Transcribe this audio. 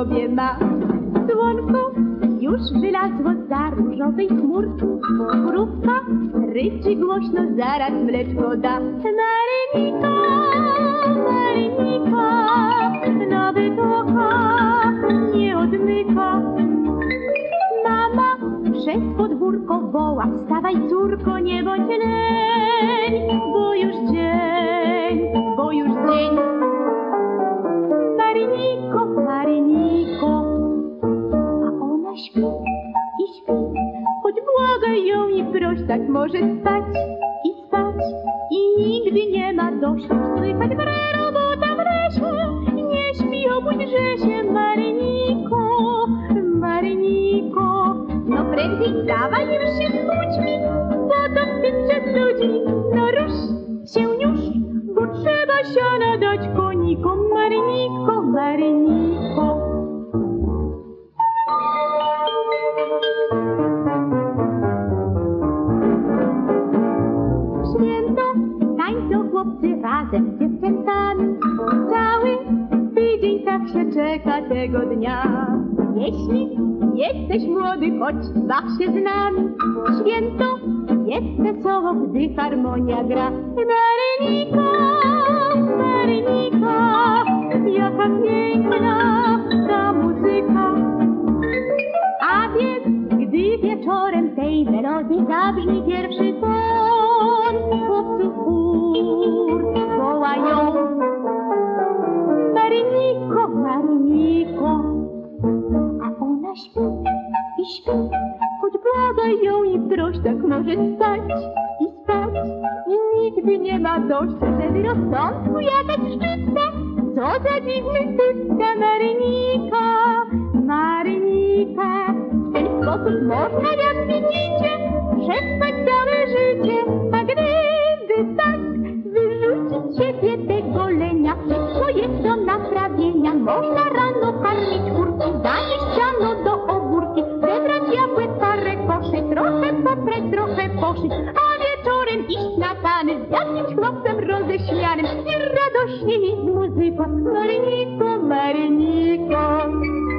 sobie ma. Słonko już wylazło za różowej chmurki. Krówka ryczy głośno, zaraz mleczko da. Maryniko, Maryniko, nowy kocha nie odmyka. Mama przez podwórko woła, wstawaj córko, nie bądź leń, bo już dzień, bo już dzień. Maryniko, Maryniko, a ona śpi i śpi, choć błagaj ją i proś, tak może spać i spać i nigdy nie ma dość. Słychać wre robota w lesie, nie śpi, obudźże się, Maryniko, Maryniko. No prędzej wstawaj, już się zbudź mi, bo to wstyd przed ludźmi. No rusz się już, bo trzeba siana dać konikom. Maryniko, Maryniko. Święto tańczą chłopcy razem z dziewczętami. Cały tydzień tak się czeka tego dnia. Jeśli jesteś młody, chodź baw się z nami. Święto jest wesoło, gdy harmonia gra. Maryniko, Maryniko, jaka piękna ta muzyka. A więc, gdy wieczorem tej melodii zabrzmi pierwszy ton, chłopców chór wołają. Maryniko, Maryniko, a ona śpi i śpi, choć błagaj ją i proś, tak może spać i spać i nigdy nie ma dość. Żeby rozsądku jakaś szczytna, co za dziwny typka. Marynika, Marynika, w ten sposób można, jak widzicie, przespać całe życie. A gdyby tak wyrzucić siebie tego lenia, wszystko jest do naprawienia. Można rano karmić kurki, zanieść siano do ogórki, zebrać jabłek parę koszy, trochę poprać, trochę poszyć, a wieczorem iść na tany z jakimś chłopcem roześmianym i radośnie iść muzyką. Maryniko, Maryniko.